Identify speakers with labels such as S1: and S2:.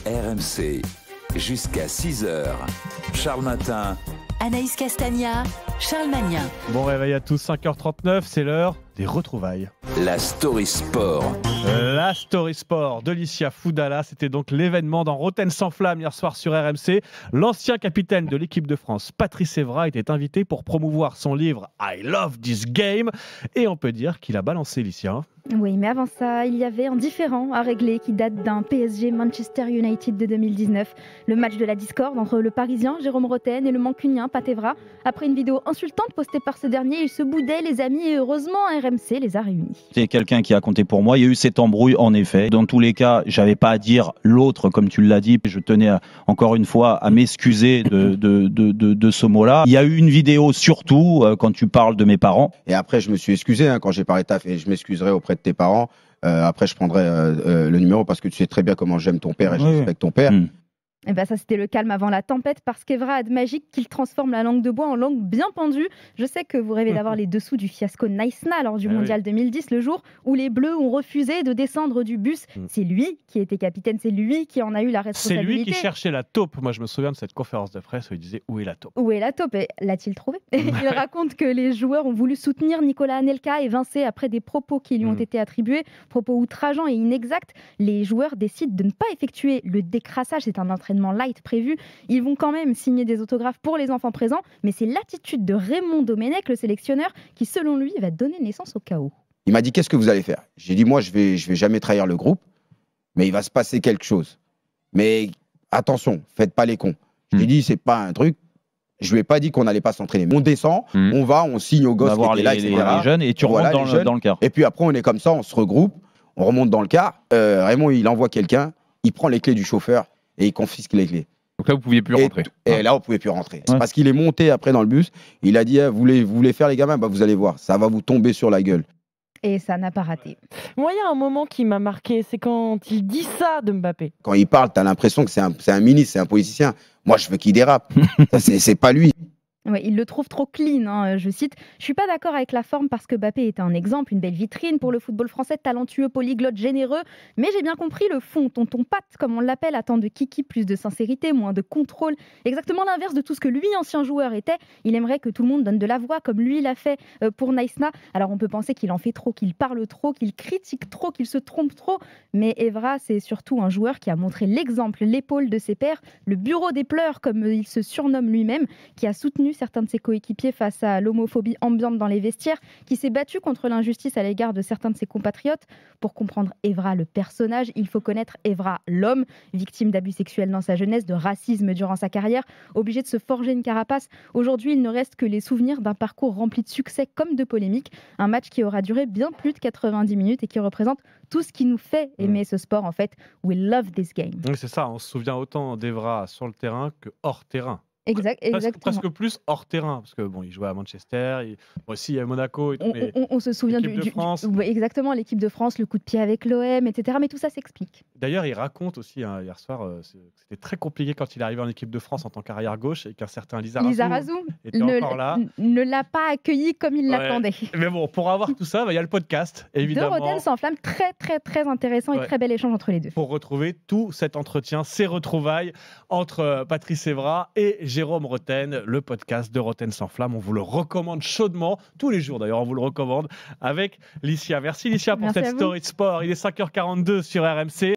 S1: RMC, jusqu'à 6h. Charles Matin.
S2: Anaïs Castagna, Charles Magnin.
S3: Bon réveil à tous, 5h39, c'est l'heure des retrouvailles.
S1: La Story Sport.
S3: La Story Sport de Licia Foudala, c'était donc l'événement dans Rotten sans flamme hier soir sur RMC. L'ancien capitaine de l'équipe de France, Patrice Evra, était invité pour promouvoir son livre I Love This Game. Et on peut dire qu'il a balancé, Licia.
S4: Oui, mais avant ça, il y avait un différend à régler qui date d'un PSG Manchester United de 2019. Le match de la discorde entre le Parisien Jérôme Rotten et le Mancunien Pat Evra. Après une vidéo insultante postée par ce dernier, ils se boudaient les amis et heureusement RMC les a réunis.
S5: C'est quelqu'un qui a compté pour moi. Il y a eu cette embrouille en effet. Dans tous les cas, j'avais pas à dire l'autre comme tu l'as dit. Je tenais encore une fois à m'excuser de ce mot-là. Il y a eu une vidéo surtout quand tu parles de mes parents.
S6: Et après, je me suis excusé quand j'ai parlé taf et je m'excuserai auprès de tes parents. Après, je prendrai le numéro parce que tu sais très bien comment j'aime ton père et je respecte ton père.
S4: Et ben ça c'était le calme avant la tempête parce qu'Evra a de magique qu'il transforme la langue de bois en langue bien pendue. Je sais que vous rêvez d'avoir les dessous du fiasco Naïsna lors du Mondial 2010, le jour où les Bleus ont refusé de descendre du bus. C'est lui qui était capitaine, c'est lui qui en a eu la responsabilité.
S3: C'est lui qui cherchait la taupe. Moi je me souviens de cette conférence de presse où il disait où est la taupe.
S4: Où est la taupe? Et l'a-t-il trouvé? Il raconte que les joueurs ont voulu soutenir Nicolas Anelka et Vincé après des propos qui lui ont été attribués, propos outrageants et inexacts. Les joueurs décident de ne pas effectuer le décrassage, c'est un entraînement light prévu. Ils vont quand même signer des autographes pour les enfants présents, mais c'est l'attitude de Raymond Domenech, le sélectionneur, qui selon lui va donner naissance au chaos.
S6: Il m'a dit qu'est-ce que vous allez faire? J'ai dit moi je vais jamais trahir le groupe, mais il va se passer quelque chose. Mais attention, faites pas les cons. J'ai dit c'est pas un truc. Je lui ai pas dit qu'on n'allait pas s'entraîner. On descend, on signe aux gosses
S5: on va voir les jeunes et tu remontes dans le car.
S6: Et puis après on est comme ça, on se regroupe, on remonte dans le car. Raymond il envoie quelqu'un, il prend les clés du chauffeur et il confisque les clés.
S7: Donc là, vous ne pouviez plus rentrer.
S6: Et là, on ne pouvait plus rentrer. C'est parce qu'il est monté après dans le bus. Il a dit vous voulez faire les gamins? Vous allez voir, ça va vous tomber sur la gueule.
S4: Et ça n'a pas raté.
S8: Moi, il y a un moment qui m'a marqué, c'est quand il dit ça de Mbappé.
S6: Quand il parle, tu as l'impression que c'est un ministre, c'est un politicien. Moi, je veux qu'il dérape. C'est pas lui.
S4: Ouais, il le trouve trop clean, hein, je cite. Je suis pas d'accord avec la forme parce que Mbappé est un exemple, une belle vitrine pour le football français, talentueux, polyglotte, généreux. Mais j'ai bien compris le fond, tonton Pat, comme on l'appelle, attend de kiki, plus de sincérité, moins de contrôle. Exactement l'inverse de tout ce que lui, ancien joueur, était. Il aimerait que tout le monde donne de la voix, comme lui l'a fait pour Naïsna. Alors on peut penser qu'il en fait trop, qu'il parle trop, qu'il critique trop, qu'il se trompe trop. Mais Evra, c'est surtout un joueur qui a montré l'exemple, l'épaule de ses pairs, le bureau des pleurs, comme il se surnomme lui-même, qui a soutenu certains de ses coéquipiers face à l'homophobie ambiante dans les vestiaires, qui s'est battu contre l'injustice à l'égard de certains de ses compatriotes. Pour comprendre Evra le personnage, il faut connaître Evra l'homme, victime d'abus sexuels dans sa jeunesse, de racisme durant sa carrière, obligé de se forger une carapace. Aujourd'hui, il ne reste que les souvenirs d'un parcours rempli de succès comme de polémiques. Un match qui aura duré bien plus de 90 minutes et qui représente tout ce qui nous fait aimer ce sport, en fait. We love this game.
S3: Oui, c'est ça, on se souvient autant d'Evra sur le terrain que hors terrain.
S4: Exactement.
S3: Presque plus hors terrain, parce que il jouait à Manchester, aussi à Monaco. Et tout,
S4: on se souvient
S3: de France.
S4: Exactement, l'équipe de France, le coup de pied avec l'OM, etc. Mais tout ça s'explique.
S3: D'ailleurs, il raconte aussi hier soir que c'était très compliqué quand il est arrivé en équipe de France en tant qu'arrière gauche et qu'un certain Lizarazu était encore là.
S4: Ne l'a pas accueilli comme il l'attendait.
S3: Mais bon, pour avoir tout ça, il y a le podcast, évidemment.
S4: De Rotten sans flamme, très très très intéressant et très bel échange entre les deux.
S3: Pour retrouver tout cet entretien, ces retrouvailles entre Patrice Evra et Jérôme Rotten, le podcast de Rotten sans flamme. On vous le recommande chaudement, tous les jours d'ailleurs, on vous le recommande avec Licia. Merci Licia pour cette story de sport. Il est 5h42 sur RMC.